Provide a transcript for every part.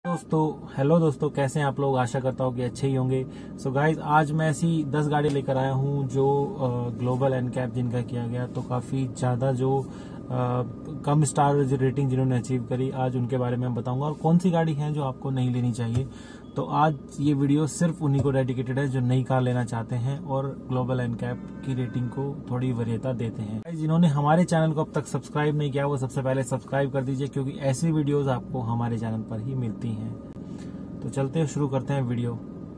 Hello दोस्तों, कैसे हैं आप लोग। आशा करता हूँ कि अच्छे ही होंगे। सो गाइज, आज मैं ऐसी 10 गाड़ी लेकर आया हूँ जो ग्लोबल एनकैप जिनका किया गया, तो काफ़ी ज़्यादा जो कम स्टार रेटिंग जिन्होंने अचीव करी, आज उनके बारे में मैं बताऊंगा और कौन सी गाड़ी है जो आपको नहीं लेनी चाहिए। तो आज ये वीडियो सिर्फ उन्हीं को डेडिकेटेड है जो नई कार लेना चाहते हैं और ग्लोबल एनकैप की रेटिंग को थोड़ी वरीयता देते हैं। जिन्होंने हमारे चैनल को अब तक सब्सक्राइब नहीं किया, वो सबसे पहले सब्सक्राइब कर दीजिए, क्योंकि ऐसी वीडियोस आपको हमारे चैनल पर ही मिलती हैं। तो चलते हैं, शुरू करते हैं वीडियो।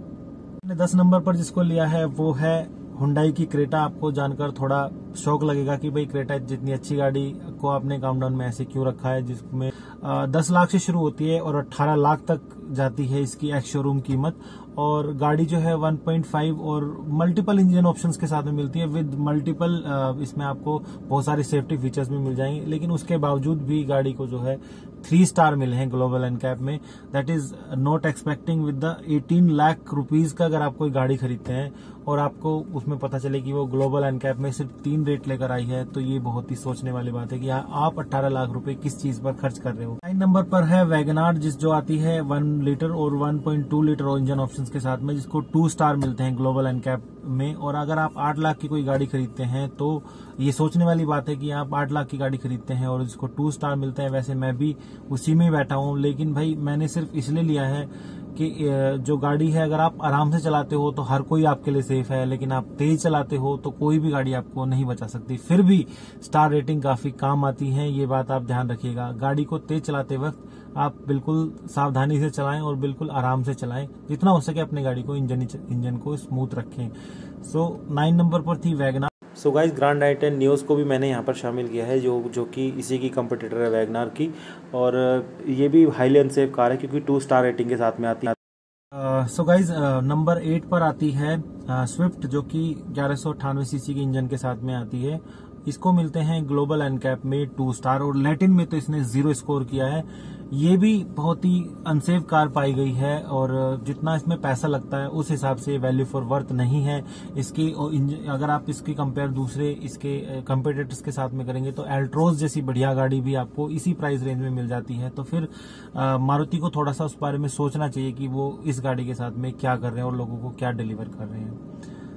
मैंने 10 नंबर पर जिसको लिया है वो है हुंडई की क्रेटा। आपको जानकर थोड़ा शौक लगेगा कि भाई क्रेटा जितनी अच्छी गाड़ी को आपने काउंटडाउन में ऐसे क्यों रखा है, जिसमें 10 लाख से शुरू होती है और 18 लाख तक जाती है इसकी एक्स शोरूम कीमत। और गाड़ी जो है 1.5 और मल्टीपल इंजन ऑप्शंस के साथ में मिलती है विद मल्टीपल, इसमें आपको बहुत सारे सेफ्टी फीचर्स भी मिल जाएंगे। लेकिन उसके बावजूद भी गाड़ी को जो है 3 स्टार मिले हैं ग्लोबल एनकैप में। That is not expecting with the 18 lakh rupees का अगर आप कोई गाड़ी खरीदते हैं और आपको उसमें पता चले कि वो ग्लोबल एनकैप में सिर्फ 3 रेट लेकर आई है, तो ये बहुत ही सोचने वाली बात है कि आप 18 लाख रुपए किस चीज पर खर्च कर रहे हो। 9 नंबर पर है वैगनार, जो आती है 1 लीटर और 1.2 लीटर इंजन ऑप्शन के साथ में, जिसको 2 स्टार मिलते हैं ग्लोबल एनकैप में। और अगर आप 8 लाख की कोई गाड़ी खरीदते हैं तो ये सोचने वाली बात है कि आप 8 लाख की गाड़ी खरीदते हैं और जिसको 2 स्टार मिलते हैं। वैसे मैं भी उसी में बैठा हूं, लेकिन भाई मैंने सिर्फ इसलिए लिया है कि जो गाड़ी है अगर आप आराम से चलाते हो तो हर कोई आपके लिए सेफ है, लेकिन आप तेज चलाते हो तो कोई भी गाड़ी आपको नहीं बचा सकती। फिर भी स्टार रेटिंग काफी काम आती है, ये बात आप ध्यान रखिएगा। गाड़ी को तेज चलाते वक्त आप बिल्कुल सावधानी से चलाएं और बिल्कुल आराम से चलाएं, जितना हो सके अपनी गाड़ी को इंजन को स्मूथ रखें। सो 9 नंबर पर थी WagonR. So guys, grand i10 Nios को भी मैंने यहाँ पर शामिल किया है, जो कि इसी की कंपटीटर है वैगनार की। और ये भी हाईली अनसेफ कार है क्योंकि 2 स्टार रेटिंग के साथ में आती है। सो गाइज, नंबर 8 पर आती है स्विफ्ट, जो कि 1198 सीसी के इंजन के साथ में आती है। इसको मिलते हैं ग्लोबल एनकैप में 2 स्टार और लैटिन में तो इसने 0 स्कोर किया है। ये भी बहुत ही अनसेफ कार पाई गई है और जितना इसमें पैसा लगता है उस हिसाब से वैल्यू फॉर वर्थ नहीं है इसकी। अगर आप इसकी कंपेयर दूसरे इसके कंपेटिटर्स के साथ में करेंगे तो एल्ट्रोज जैसी बढ़िया गाड़ी भी आपको इसी प्राइस रेंज में मिल जाती है। तो फिर मारुति को थोड़ा सा उस बारे में सोचना चाहिए कि वो इस गाड़ी के साथ में क्या कर रहे हैं और लोगों को क्या डिलीवर कर रहे हैं।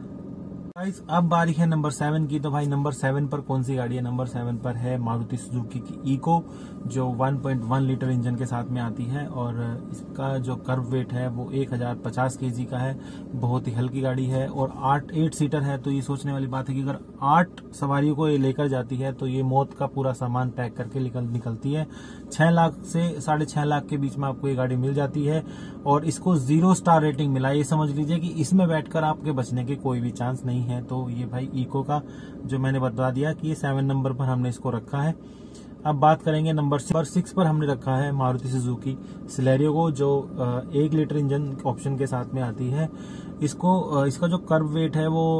अब बारी है नंबर 7 की। तो भाई नंबर 7 पर कौन सी गाड़ी है? नंबर 7 पर है मारुति सुजुकी की इको, जो 1.1 लीटर इंजन के साथ में आती है और इसका जो कर्व वेट है वो 1050 kg का है। बहुत ही हल्की गाड़ी है और 8 सीटर है। तो ये सोचने वाली बात है कि अगर 8 सवारियों को ये लेकर जाती है तो ये मौत का पूरा सामान पैक करके निकलती है। 6 लाख से 6.5 लाख के बीच में आपको ये गाड़ी मिल जाती है और इसको 0 स्टार रेटिंग मिला। ये समझ लीजिए कि इसमें बैठकर आपके बचने के कोई भी चांस नहीं है। तो ये भाई इको का जो मैंने बता दिया कि ये 7 नंबर पर हमने इसको रखा है। अब बात करेंगे नंबर 6 पर हमने रखा है मारुति सुजुकी सिलेरियो को, जो 1 लीटर इंजन ऑप्शन के साथ में आती है। इसका जो कर्व वेट है वो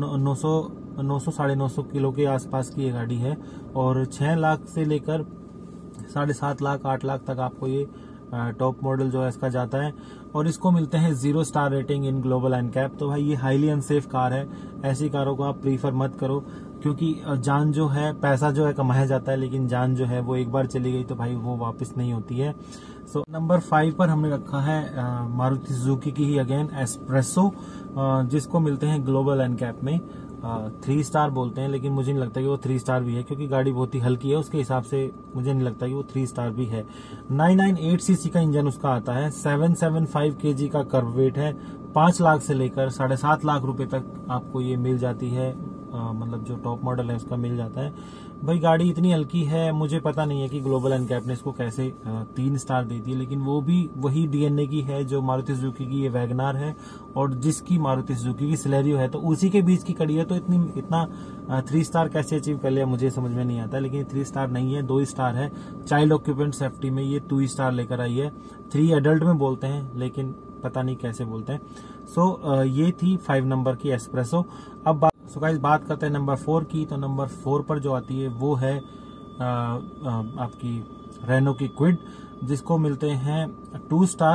900-950 किलो के आसपास की ये गाड़ी है और 6 लाख से लेकर 7.5 लाख 8 लाख तक आपको ये टॉप मॉडल जो है इसका जाता है और इसको मिलते हैं 0 star rating in global NCAP. तो भाई ये हाईली अनसेफ कार है। ऐसी कारों को आप प्रीफर मत करो, क्योंकि जान जो है, पैसा जो है कमाया जाता है, लेकिन जान जो है वो एक बार चली गई तो भाई वो वापस नहीं होती है। सो नंबर 5 पर हमने रखा है मारुति सुजुकी की ही अगेन एस्प्रेसो, जिसको मिलते हैं ग्लोबल एनकैप में 3 स्टार बोलते हैं, लेकिन मुझे नहीं लगता कि वो 3 स्टार भी है, क्योंकि गाड़ी बहुत ही हल्की है। उसके हिसाब से मुझे नहीं लगता कि वो 3 स्टार भी है। 998 सीसी का इंजन उसका आता है, 775 kg का कर्व वेट है। 5 लाख से लेकर 7.5 लाख रुपए तक आपको ये मिल जाती है, मतलब जो टॉप मॉडल है उसका मिल जाता है। भाई गाड़ी इतनी हल्की है, मुझे पता नहीं है कि ग्लोबल एनकैप ने इसको कैसे 3 स्टार दे दिए, लेकिन वो भी वही डीएनए की है जो मारुति सुजुकी की ये वैगनार है और जिसकी मारुति सुजुकी की सिलेरियो है। तो उसी के बीच की कड़ी है, तो इतना 3 स्टार कैसे अचीव कर लिया मुझे समझ में नहीं आता। लेकिन 3 स्टार नहीं है, 2 स्टार है। चाइल्ड ऑक्यूपेंट सेफ्टी में ये 2 स्टार लेकर आई है। 3 एडल्ट में बोलते हैं, लेकिन पता नहीं कैसे बोलते हैं। सो ये थी 5 नंबर की एस्प्रेसो। अब गाइस बात करते हैं नंबर 4 की। तो नंबर 4 पर जो आती है वो है आपकी रेनो की क्विड, जिसको मिलते हैं 2 स्टार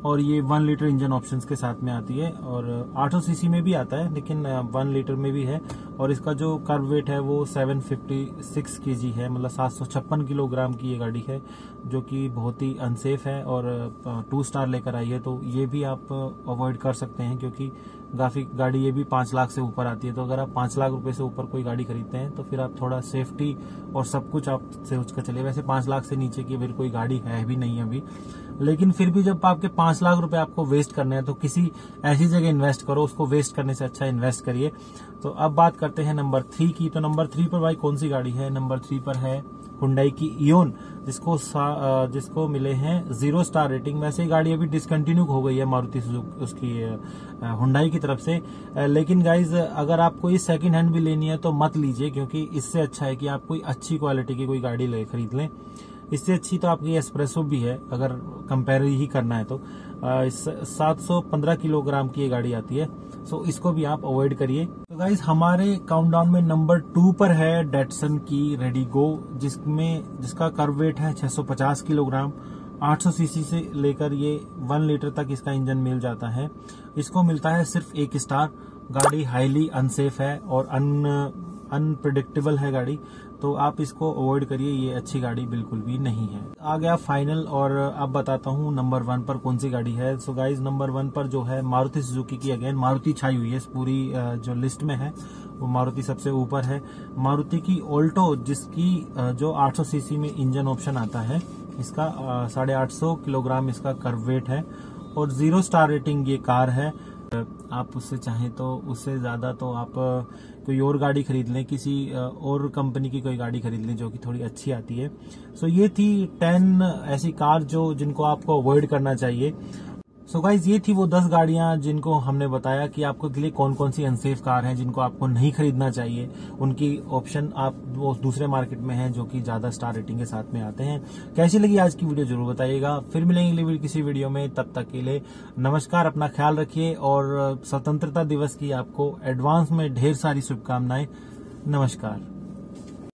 और ये 1 लीटर इंजन ऑप्शंस के साथ में आती है और 800 सीसी में भी आता है, लेकिन 1 लीटर में भी है। और इसका जो कर्व वेट है वो 756 केजी है, मतलब 756 किलोग्राम की ये गाड़ी है, जो कि बहुत ही अनसेफ है। और 2 स्टार लेकर आई है, तो ये भी आप अवॉइड कर सकते हैं, क्योंकि काफी गाड़ी ये भी 5 लाख से ऊपर आती है। तो अगर आप 5 लाख रुपए से ऊपर कोई गाड़ी खरीदते हैं तो फिर आप थोड़ा सेफ्टी और सब कुछ आप सोच कर चलिए। वैसे 5 लाख से नीचे की फिर कोई गाड़ी है भी नहीं अभी, लेकिन फिर भी जब आपके 5 लाख रुपए आपको वेस्ट करने हैं तो किसी ऐसी जगह इन्वेस्ट करो, उसको वेस्ट करने से अच्छा इन्वेस्ट करिए। तो अब बात करते हैं नंबर 3 की। तो नंबर 3 पर भाई कौन सी गाड़ी है? नंबर 3 पर है हुंडई की इयोन, जिसको मिले हैं 0 स्टार रेटिंग। वैसे ही गाड़ी अभी डिसकंटिन्यू हो गई है मारुति सुजुकी उसकी हुंडई की तरफ से, लेकिन गाइज अगर आपको ये सेकंड हैंड भी लेनी है तो मत लीजिए, क्योंकि इससे अच्छा है कि आप कोई अच्छी क्वालिटी की कोई गाड़ी खरीद लें। इससे अच्छी तो आपकी एस्प्रेसो भी है, अगर कंपेयर ही करना है तो 715 किलोग्राम की ये गाड़ी आती है, सो इसको भी आप अवॉइड करिए। तो गाइज हमारे काउंटडाउन में नंबर 2 पर है डेटसन की रेडिगो, जिसका कर्व वेट है 650 किलोग्राम। 800 सीसी से लेकर ये 1 लीटर तक इसका इंजन मिल जाता है। इसको मिलता है सिर्फ 1 स्टार। गाड़ी हाईली अनसेफ है और अनप्रिडिक्टेबल है गाड़ी, तो आप इसको अवॉइड करिए, ये अच्छी गाड़ी बिल्कुल भी नहीं है। आ गया फाइनल, और अब बताता हूँ नंबर 1 पर कौन सी गाड़ी है। सो गाइज नंबर 1 पर जो है मारुति सुजुकी की, अगेन मारुति छाई हुई है इस पूरी जो लिस्ट में है, वो मारुति सबसे ऊपर है। मारुति की ऑल्टो, जिसकी जो 800 सीसी में इंजन ऑप्शन आता है, इसका 850 किलोग्राम इसका कर्व वेट है और 0 स्टार रेटिंग ये कार है। आप उससे चाहें तो उससे ज्यादा तो आप कोई और गाड़ी खरीद लें, किसी और कंपनी की कोई गाड़ी खरीद लें जो कि थोड़ी अच्छी आती है। सो ये थी 10 ऐसी कार जिनको आपको अवॉइड करना चाहिए। सो गाइज ये थी वो 10 गाड़ियां जिनको हमने बताया कि आपके लिए कौन कौन सी अनसेफ कार हैं जिनको आपको नहीं खरीदना चाहिए। उनकी ऑप्शन आप वो दूसरे मार्केट में हैं जो कि ज्यादा स्टार रेटिंग के साथ में आते हैं। कैसी लगी आज की वीडियो जरूर बताइएगा। फिर मिलेंगे किसी वीडियो में, तब तक के लिए नमस्कार, अपना ख्याल रखिए और स्वतंत्रता दिवस की आपको एडवांस में ढेर सारी शुभकामनाएं। नमस्कार।